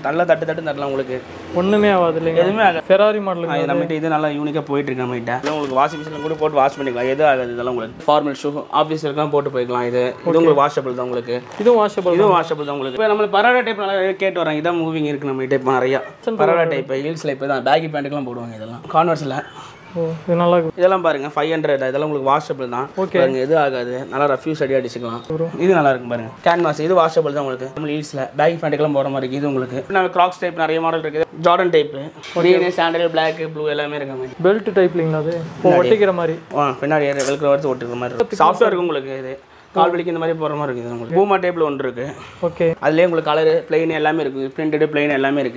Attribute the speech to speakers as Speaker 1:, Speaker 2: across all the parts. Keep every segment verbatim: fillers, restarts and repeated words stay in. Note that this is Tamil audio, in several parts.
Speaker 1: நல்லா தட்டு தட்டு தட்டலாம் உங்களுக்கு
Speaker 2: ஒண்ணுமே ஆகாது இல்லைங்க
Speaker 1: எதுவுமே ஆகாது
Speaker 2: ஃபெராரி மாடல்
Speaker 1: இது நம்மகிட்ட இது நல்லா யூனிக்காக போயிட்டு இருக்கு நம்மகிட்ட உங்களுக்கு வாஷிங் மிஷினில் கூட போட்டு வாஷ் பண்ணிக்கலாம் எதுவும் ஆகாது இதெல்லாம் உங்களுக்கு ஃபார்மல் ஷூ ஆஃபீஸருக்குலாம் போட்டு போய்க்கலாம் இது இது உங்களுக்கு வாஷபிள் தான் உங்களுக்கு
Speaker 2: இதுவும் வாஷபிள்
Speaker 1: இதுவும் வாஷபிள் தான் உங்களுக்கு இப்போ நம்ம பராடா டைப் நல்லா கேட்டு வராங்க இதான் மூவிங் இருக்குது நம்ம டைப் நிறையா பராடா டைப் ஹீல்ஸில் இப்போ தான் பேக்கி பேண்ட்டுக்கெலாம் போடுவாங்க இதெல்லாம் கான்வர்ஸில்
Speaker 2: ஓ இது நல்லா இருக்கு
Speaker 1: இதெல்லாம் பாருங்க ஃபைவ் ஹண்ட்ரட் இதெல்லாம் உங்களுக்கு வாஷபிள் தான் பாருங்க எதுவும் ஆகாது நல்லா ரஃப்யூஸ் அடி அடிச்சுக்கலாம் இது நல்லா இருக்கும் பாருங்க கேன்வாஸ் இது வாஷபிள் தான் உங்களுக்கு நம்ம ஹீல்ஸில் பேக்கி பேண்ட்டுக்கெல்லாம் போகிற மாதிரி இது உங்களுக்கு நம்ம கிராக்ஸ் டைப் நிறைய மாடல் இருக்குது Jordan type green sandal black blue எல்லாமே இருக்க மாதிரி
Speaker 2: பெல்ட் டைப்லிங்களா அது ஒட்டிக்கிற மாதிரி
Speaker 1: ஆ பின்னாடி வெல்க்ரோ வச்சு ஒட்டுக்கிற மாதிரி சாஃப்டாக இருக்கும் உங்களுக்கு இது கால் வலிக்கு இந்த மாதிரி போகிற மாதிரி இருக்குது உங்களுக்கு பூமா டைப்பில் ஒன்று இருக்குது
Speaker 2: ஓகே
Speaker 1: அதுலேயே உங்களுக்கு கலரு பிளெயின் எல்லாமே இருக்குது பிரிண்டடு பிளெயின் எல்லாமே இருக்குது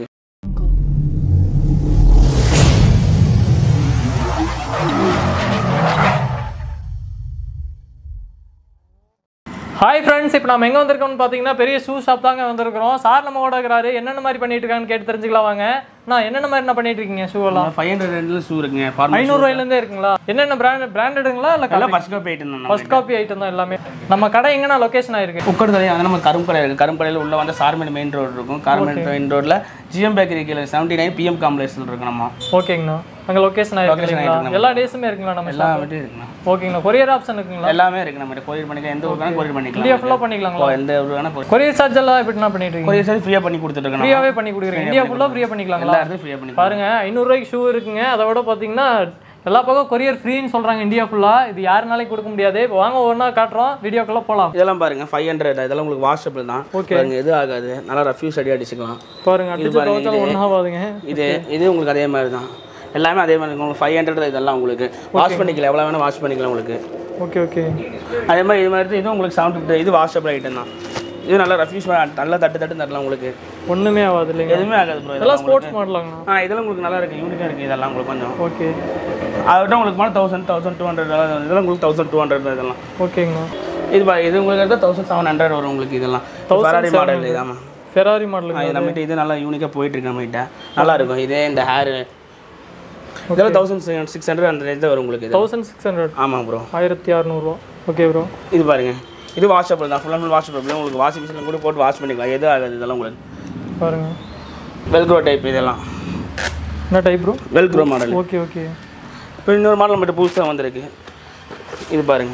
Speaker 2: ஹாய் ஃப்ரெண்ட்ஸ் இப்போ நம்ம எங்கே வந்திருக்கோம்னு பார்த்தீங்கன்னா பெரிய ஷூ ஷாப் தாங்க வந்திருக்கிறோம் சார் நம்ம கூட இருக்கிறாரு என்னென்ன மாதிரி பண்ணிட்டு இருக்கான்னு கேட்டு தெரிஞ்சுக்கலாம் வாங்க நான் என்னென்ன மாதிரி என்ன பண்ணிட்டு இருக்கீங்க ஷூ எல்லாம்
Speaker 1: ஃபைவ் ஹண்ட்ரட் ரெண்டில் ஷூ இருக்குங்க
Speaker 2: ஐநூறுரூவாயிலேருந்தே இருக்குங்களா என்னென்ன பிராண்ட் பிராண்டடுங்களா இல்லை
Speaker 1: ஃபர்ஸ்ட் காப்பி ஐட்டம் தான்
Speaker 2: ஃபர்ஸ்ட் காப்பி ஐட்டம் தான் எல்லாமே நம்ம கடை எங்கன்னா லொக்கேஷன் ஆயிருக்கு
Speaker 1: உட்கடை அது நம்ம கரும்படை இருக்குது கரும்படையில் உள்ள வந்து சார்மேடு மெயின் ரோடு இருக்கும் கார்மெண்ட் மெயின் ரோட்டில் ஜிஎம் பேக்கரி கீழே செவன்ட்டி நைன் பிஎம் காம்ப்ளெக்ஸில் இருக்கு நம்ம
Speaker 2: ஓகேங்கண்ணா அங்கே லொக்கேஷன் ஆயிருக்கு எல்லா டேஸுமே இருக்குங்களா நம்ம
Speaker 1: எல்லா மட்டும் இருக்குண்ணா
Speaker 2: ஓகேங்கண்ணா கொரியர் ஆப்ஷன் இருக்குங்களா
Speaker 1: எல்லாமே இருக்குது நம்ம கொரியர் பண்ணிக்கலாம் எந்த ஊருக்கான கொரியர் பண்ணிக்கலாம்
Speaker 2: இந்தியா ஃபுல்லாக பண்ணிக்கலாங்களா
Speaker 1: எந்த ஊருக்கான
Speaker 2: கொரியர் சார்ஜ் எல்லாம் எப்படினா பண்ணிட்டு இருக்கீங்க
Speaker 1: கொரியர் சார்ஜ் ஃப்ரீயாக பண்ணி கொடுத்துட்டு
Speaker 2: ஃப்ரீயாகவே பண்ணி கொடுக்குறீங்க இந்தியா ஃபுல்லாக ஃப்ரீயாக பண்ணிக்கலாங்களா
Speaker 1: எல்லா இடத்தையும் ஃப்ரீயாக பண்ணி
Speaker 2: பாருங்க ஐநூறுரூவாய்க்கு ஷூ இருக்குங்க அதை விட பார்த்தீங்கன்னா எல்லா பக்கம் கொரியர் ஃப்ரீன்னு சொல்கிறாங்க இந்தியா ஃபுல்லாக இது யாருனாலையும் கொடுக்க முடியாது இப்போ வாங்க ஒன்றா காட்டுறோம் வீடியோக்குள்ளே போகலாம்
Speaker 1: இதெல்லாம் பாருங்க ஃபைவ் ஹண்ட்ரட் இதெல்லாம் உங்களுக்கு வாஷபிள் தான்
Speaker 2: ஓகே
Speaker 1: எதுவும் ஆகாது நல்லா ரஃப்யூஸ் அடி அடிச்சுக்கலாம்
Speaker 2: பாருங்க அடிச்சு ஒன்றும் ஆகாதுங்க
Speaker 1: இது இது உங்களுக்கு அதே மாதிரி தான் எல்லாமே அதே மாதிரி உங்களுக்கு ஃபைவ் ஹண்ட்ரட் இதெல்லாம் உங்களுக்கு வாஷ் பண்ணிக்கலாம் எவ்வளோ வேணால் வாஷ் பண்ணிக்கலாம் உங்களுக்கு
Speaker 2: ஓகே ஓகே
Speaker 1: அதே மாதிரி இது மாதிரி இது உங்களுக்கு செவன் ஃபிஃப்டி இது வாஷபிள் ஐட்டம் தான் இது நல்லா ரஃப்யூஸ் நல்லா தட்டு தட்டு தட்டலாம் உங்களுக்கு
Speaker 2: ஒன்றுமே ஆகாது இல்லைங்க
Speaker 1: எதுவுமே ஆகாது ப்ரோ
Speaker 2: இதெல்லாம் ஸ்போர்ட்ஸ் மாடலாங்கண்ணா
Speaker 1: ஆ இதெல்லாம் உங்களுக்கு நல்லா இருக்குது யூனிக்காக இருக்குது இதெல்லாம் உங்களுக்கு கொஞ்சம்
Speaker 2: ஓகே
Speaker 1: அதோட உங்களுக்கு மேலே தௌசண்ட் தௌசண்ட் டூ ஹண்ட்ரட் இதெல்லாம் உங்களுக்கு தௌசண்ட் டூ ஹண்ட்ரட் இதெல்லாம்
Speaker 2: ஓகேங்கண்ணா
Speaker 1: இது பா இது உங்களுக்கு எடுத்தால் தௌசண்ட் செவன் ஹண்ட்ரட் வரும் உங்களுக்கு இதெல்லாம் ஃபெராரி மாடல் இதாமல்
Speaker 2: ஃபெராரி மாடல்
Speaker 1: நம்மகிட்ட இது நல்லா யூனிக்காக போயிட்டு இருக்கு நம்மகிட்ட நல்லா இருக்கும் இதே இந்த ஹேர் இதெல்லாம் தௌசண்ட் சிக்ஸ் ஹண்ட்ரட் ஹண்ட்ரட் தான் வரும் உங்களுக்கு
Speaker 2: தௌசண்ட் சிக்ஸ் ஹண்ட்ரட்
Speaker 1: ஆமாம் ப்ரோ
Speaker 2: ஆயிரத்தி அறநூறுவா ஓகே ப்ரோ
Speaker 1: இது பாருங்க இது வாஷபிள் தான் ஃபுல் அண்ட் ஃபுல் வாஷபிள் உங்களுக்கு வாஷிங் மிஷினில் கூட போட்டு வாஷ் பண்ணிக்கலாம் எதுவும் ஆகாது இதெல்லாம் உங்களுக்கு
Speaker 2: பாருங்க
Speaker 1: வெல்க்ரோ டைப் இதெல்லாம்
Speaker 2: என்ன type bro
Speaker 1: velcro model
Speaker 2: okay okay
Speaker 1: இப்போ இன்னொரு மாடல் மட்டும் புதுசாக வந்திருக்கு இது பாருங்க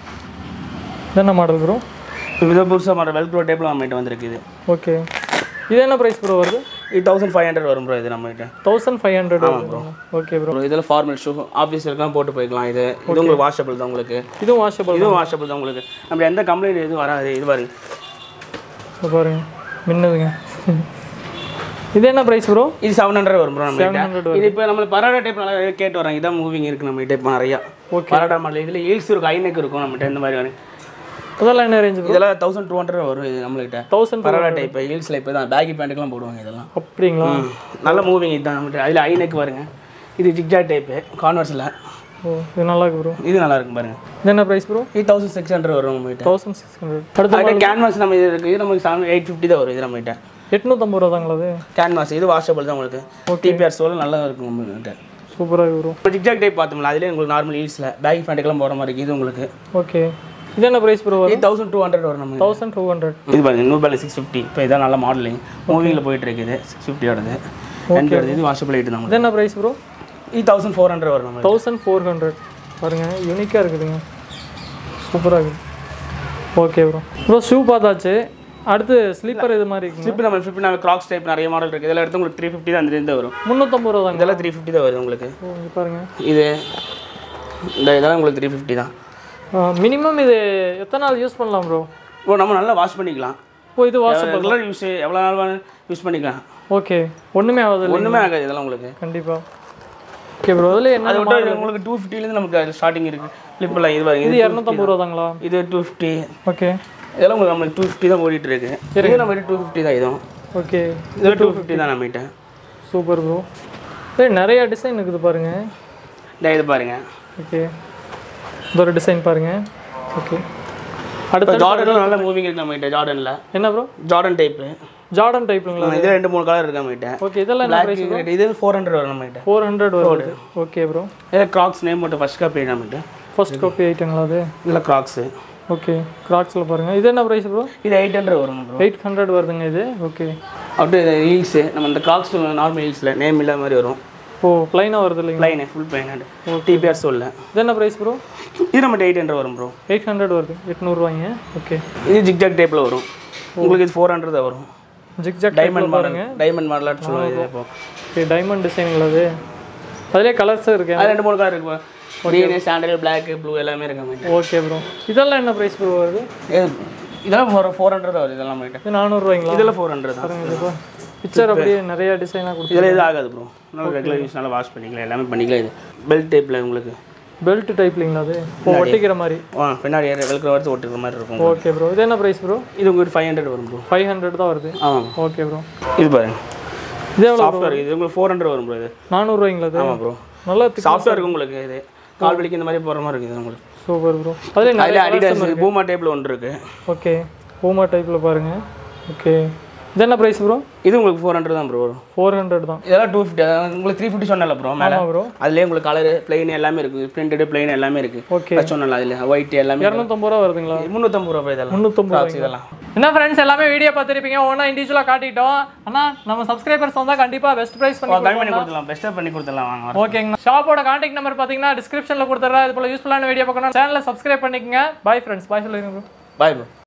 Speaker 2: என்ன மாடல் ப்ரோ
Speaker 1: இப்போ இது புதுசாக மாடல் வெல்க்ரோ டைப்பில் நம்மகிட்ட வந்திருக்கு இது
Speaker 2: ஓகே இது என்ன ப்ரைஸ் ப்ரோ வருது
Speaker 1: இது தௌசண்ட் ஃபைவ் ஹண்ட்ரட் வரும் ப்ரோ இது நம்மகிட்ட
Speaker 2: தௌசண்ட் ஃபைவ் ஹண்ட்ரட் வரும் ப்ரோ ஓகே ப்ரோ
Speaker 1: இதில் ஃபார்மல் ஷூ ஆஃபீஸருக்குலாம் போட்டு போய்க்கலாம் இது இது உங்களுக்கு வாஷபிள் தான் உங்களுக்கு
Speaker 2: இதுவும் வாஷபிள்
Speaker 1: இதுவும் வாஷபிள் தான் உங்களுக்கு நம்ம எந்த கம்ப்ளைண்ட் எதுவும் வராது இது பாருங்க
Speaker 2: பாருங்க மின்னதுங்க இது என்ன ப்ரைஸ் ப்ரோ
Speaker 1: இது செவன் ஹண்ட்ரட் வரும் ப்ரோ நம்ம இது இப்போ நம்ம பராடா டைப் நல்லா கேட்டு வராங்க இதான் மூவிங் இருக்குது நம்ம டைப் நிறையா
Speaker 2: ஓகே
Speaker 1: பராடா மாடல் இதில் ஹீல்ஸ் இருக்கும் ஐநெக் இருக்கும் நம்மகிட்ட இந்த மாதிரி வரும்
Speaker 2: அதெல்லாம் என்ன ரேஞ்ச்
Speaker 1: இதெல்லாம் தௌசண்ட் டூ ஹண்ட்ரட் வரும் இது நம்மகிட்ட
Speaker 2: தௌசண்ட்
Speaker 1: பராடா டைப் ஹீல்ஸில் இப்போ தான் பேக்கி பேண்ட்டுக்கெலாம் போடுவாங்க இதெல்லாம்
Speaker 2: அப்படிங்களா
Speaker 1: நல்ல மூவிங் இதுதான் நம்மகிட்ட அதில் ஐநெக் வருங்க இது ஜிக்ஜா டைப்பு கான்வர்ஸில்
Speaker 2: ஓ இது நல்லா இருக்கு ப்ரோ
Speaker 1: இது நல்லா இருக்கும் பாருங்க
Speaker 2: இது என்ன ப்ரைஸ் ப்ரோ
Speaker 1: இது தௌசண்ட் சிக்ஸ் ஹண்ட்ரட் வரும் நம்மகிட்ட
Speaker 2: தௌசண்ட் சிக்ஸ் ஹண்ட்ரட் அடுத்து
Speaker 1: கேன்வாஸ் நம்ம இது இருக்குது இது நமக்கு செவன் எயிட் ஃபிஃப்டி தான் வரும் இது நம்மகிட்ட
Speaker 2: எட்நூற்றம்பது ரூபா தாங்களா அது
Speaker 1: கேன்வாஸ் இது வாஷபிள் தான் உங்களுக்கு டிபிஆர் சோல் நல்லா இருக்கும் உங்கள்கிட்ட
Speaker 2: சூப்பராக வரும்
Speaker 1: இப்போ ஜிக்ஜாக் டைப் பார்த்தோம்ல அதிலே உங்களுக்கு நார்மல் ஹீல்ஸில் பேக்கி பேண்ட்டுக்கெல்லாம் போகிற மாதிரி இருக்குது இது உங்களுக்கு
Speaker 2: ஓகே இது என்ன ப்ரைஸ் ப்ரோ
Speaker 1: இது தௌசண்ட் டூ ஹண்ட்ரட் வரும் நம்ம
Speaker 2: தௌசண்ட் டூ ஹண்ட்ரட்
Speaker 1: இது பாருங்க நூறு பேல சிக்ஸ் ஃபிஃப்டி இப்போ இதான் நல்ல மாடலிங் மூவிங்கில் போயிட்டு இருக்குது சிக்ஸ் ஃபிஃப்டியோடது ரெண்டு இது வாஷபிள் ஐட்டு தான்
Speaker 2: இது என்ன ப்ரைஸ் ப்ரோ
Speaker 1: இது தௌசண்ட் ஃபோர் ஹண்ட்ரட் வரும் நம்ம
Speaker 2: தௌசண்ட் ஃபோர் ஹண்ட்ரட் பாருங்க யூனிக்காக இருக்குதுங்க சூப்பராக இருக்குது ஓகே ப்ரோ ப்ரோ ஷூ பார்த்தாச்சு அடுத்து ஸ்லீப்பர் இது மாதிரி இருக்குது
Speaker 1: ஸ்லிப் நம்ம ஃபிஃப்டி நம்ம கிராக்ஸ் டைப் நிறைய மாடல் இருக்குது இதெல்லாம் எடுத்து உங்களுக்கு த்ரீ ஃபிஃப்டி தான் அந்த வரும்
Speaker 2: முந்நூற்றம்பது ரூபா தாங்க
Speaker 1: இதெல்லாம் த்ரீ ஃபிஃப்டி தான் வரும் உங்களுக்கு
Speaker 2: பாருங்க
Speaker 1: இது இந்த இதெல்லாம் உங்களுக்கு த்ரீ ஃபிஃப்டி தான்
Speaker 2: மினிமம் இது எத்தனை நாள் யூஸ் பண்ணலாம் ப்ரோ
Speaker 1: ஓ நம்ம நல்லா வாஷ் பண்ணிக்கலாம்
Speaker 2: ஓ இது வாஷ்
Speaker 1: ரெகுலர் யூஸ் எவ்வளோ நாள் வேணும் யூஸ் பண்ணிக்கலாம்
Speaker 2: ஓகே ஒன்றுமே ஆகாது
Speaker 1: ஒன்றுமே ஆகாது இதெல்லாம் உங்களுக்கு
Speaker 2: கண்டிப்பாக ஓகே ப்ரோ அதில் என்ன
Speaker 1: அதை விட்டு உங்களுக்கு டூ ஃபிஃப்டிலேருந்து நமக்கு ஸ்டார்டிங் இருக்குது ஃப்ளிப்பில் இது வரைக்கும்
Speaker 2: இது இரநூத்தம்பது ரூபா தாங்களா
Speaker 1: இது டூ ஃபிஃப்டி
Speaker 2: ஓகே
Speaker 1: இதெல்லாம் உங்களுக்கு நம்மளுக்கு டூ ஃபிஃப்டி தான் ஓடிட்டு இருக்கு இது நம்ம டூ ஃபிஃப்டி தான் இதுவும்
Speaker 2: ஓகே
Speaker 1: இதில் டூ ஃபிஃப்டி தான் நம்மகிட்ட
Speaker 2: சூப்பர் ப்ரோ சரி நிறையா டிசைன் இருக்குது பாருங்கள்
Speaker 1: இந்த இது பாருங்கள்
Speaker 2: ஓகே இது ஒரு டிசைன் பாருங்கள் ஓகே அடுத்து
Speaker 1: ஜார்டனும் நல்ல மூவிங் இருக்குது நம்மகிட்ட ஜார்டனில்
Speaker 2: என்ன ப்ரோ
Speaker 1: ஜார்டன் டைப்பு
Speaker 2: ஜார்டன் டைப்புங்களா
Speaker 1: இது ரெண்டு மூணு கலர் இருக்கு நம்மகிட்ட
Speaker 2: ஓகே இதெல்லாம் என்ன பிரைஸ்
Speaker 1: இது ஃபோர் ஹண்ட்ரட் வரும் நம்மகிட்ட
Speaker 2: ஃபோர் ஹண்ட்ரட் வருது ஓகே ப்ரோ
Speaker 1: இதில் கிராக்ஸ் நேம் மட்டும் ஃபர்ஸ்ட் காப்பி நம்மகிட்ட
Speaker 2: ஃபர்ஸ்ட் காப்பி ஐட்டங்களா அது
Speaker 1: இல்லை கிராக்ஸு
Speaker 2: ஓகே கிராக்ஸில் பாருங்கள். இது என்ன ப்ரைஸ் ப்ரோ?
Speaker 1: இது எயிட் ஹண்ட்ரட் வரும் ப்ரோ.
Speaker 2: எயிட் ஹண்ட்ரட் வருதுங்க இது. ஓகே.
Speaker 1: அப்படியே ஹீல்ஸு நம்ம இந்த கிராக்ஸ் நார்மல் ஹீல்ஸில் நேம் இல்லாத மாதிரி வரும்.
Speaker 2: ஓ ப்ளைனாக வருது இல்லைங்க?
Speaker 1: ப்ளைனு ஃபுல் ப்ளைன் டிபிஆர் சொல்ல.
Speaker 2: இது என்ன ப்ரைஸ் ப்ரோ?
Speaker 1: இது நம்ம எயிட் ஹண்ட்ரட் வரும் ப்ரோ.
Speaker 2: எயிட் ஹண்ட்ரட் வருது, எட்நூறுவாங்க. ஓகே.
Speaker 1: இது ஜிக்ஜாக் டைப்பில் வரும் உங்களுக்கு. இது ஃபோர் ஹண்ட்ரட் தான் வரும்.
Speaker 2: ஜிக்ஜாக்
Speaker 1: டைமண்ட் பாருங்க, டைமண்ட் மாடலாக சொல்லுவாங்க. இப்போ
Speaker 2: ஓகே டைமண்ட் டிசைனுங்களா அது? அதிலே கலர்ஸ் இருக்கு.
Speaker 1: அது ரெண்டு மூணு கலர் இருக்கு. க்ரீன், சாண்டல், பிளாக், ப்ளூ எல்லாமே இருக்கு.
Speaker 2: Okay bro. இதெல்லாம் என்ன ப்ரைஸ் ப்ரோ வருது?
Speaker 1: இதெல்லாம் ஃபோர் ஃபோர் ஹண்ட்ரட் வருது. இதெல்லாம்
Speaker 2: இது நானூறுவாங்களா?
Speaker 1: இதெல்லாம் ஃபோர் ஹண்ட்ரட் தான்.
Speaker 2: பாருங்க பிக்சர் அப்படியே நிறைய டிசைனாக கொடுத்து.
Speaker 1: இதில் இது ஆகாது ப்ரோ. நல்லா ரெகுலர் யூஸ் நல்லா வாஷ் பண்ணிக்கலாம், எல்லாமே பண்ணிக்கலாம். இது பெல்ட் டைப்பில் உங்களுக்கு.
Speaker 2: பெல்ட் டைப்லிங்களா அது? ஒட்டிக்கிற மாதிரி.
Speaker 1: ஆ பின்னாடி வெல்க்ரோ வச்சு ஒட்டிக்கிற மாதிரி இருக்கும்.
Speaker 2: Okay bro. இது என்ன ப்ரைஸ் ப்ரோ?
Speaker 1: இது உங்களுக்கு ஃபைவ் ஹண்ட்ரட் வரும் ப்ரோ.
Speaker 2: ஃபைவ் ஹண்ட்ரட் தான் வருது.
Speaker 1: ஆமாம்.
Speaker 2: Okay bro.
Speaker 1: இது பாருங்க,
Speaker 2: இது எவ்வளோ
Speaker 1: சாஃப்ட்வேர்? இது உங்களுக்கு ஃபோர் ஹண்ட்ரட் வரும் ப்ரோ. இது
Speaker 2: நானூறுவாங்களா அது?
Speaker 1: ஆமாம் ப்ரோ.
Speaker 2: நல்லா
Speaker 1: சாஃப்ட்வேர் இருக்கும் உங்களுக்கு. இது கால் வலிக்கு இந்த மாதிரி போகிற மாதிரி இருக்குது உங்களுக்கு.
Speaker 2: Super bro. அதில் நிறைய
Speaker 1: அடிடாஸ் பூமா டைப்பில் ஒன்று இருக்குது.
Speaker 2: ஓகே பூமா டைப்பில் பாருங்கள். ஓகே. இது என்ன ப்ரைஸ் ப்ரோ?
Speaker 1: இது உங்களுக்கு ஃபோர் ஹண்ட்ரட் தான் ப்ரோ வரும்.
Speaker 2: ஃபோர் ஹண்ட்ரட் தான்.
Speaker 1: இதெல்லாம் டூ ஃபிஃப்டி. உங்களுக்கு த்ரீ ஃபிஃப்டி சொன்னல ப்ரோ மேலே
Speaker 2: ப்ரோ.
Speaker 1: அதுலேயே உங்களுக்கு கலரு பிளைன் எல்லாமே இருக்குது. பிரிண்டடு பிளைன் எல்லாமே இருக்குது.
Speaker 2: ஓகே
Speaker 1: சொன்னல அதில் ஒயிட் எல்லாமே
Speaker 2: இரநூத்தம்பது ரூபா வருதுங்களா?
Speaker 1: முந்நூற்றம்பது ரூபா இதெல்லாம்.
Speaker 2: முந்நூற்றம்பது
Speaker 1: இதெல்லாம்
Speaker 2: என்ன ஃப்ரெண்ட்ஸ் எல்லாமே வீடியோ பார்த்துருப்பீங்க. ஒன்றா இண்டிவிஜுவலாக காட்டிட்டோம். ஆனால் நம்ம சப்ஸ்கிரைபர்ஸ் வந்தால் கண்டிப்பாக பெஸ்ட் ப்ரைஸ் பண்ணி
Speaker 1: பண்ணி கொடுத்துடலாம். பெஸ்ட்டாக பண்ணி கொடுத்துடலாம் வாங்க.
Speaker 2: ஓகேங்க. ஷாப்போட கான்டாக்ட் நம்பர் பார்த்தீங்கன்னா டிஸ்கிரிப்ஷனில் கொடுத்துட்றேன். இது போல் யூஸ்ஃபுல்லான வீடியோ பார்க்கணும் சேனலை சப்ஸ்கிரைப் பண்ணிக்கங்க. Bye friends. பாய் சொல்லுங்க ப்ரோ.
Speaker 1: Bye bro.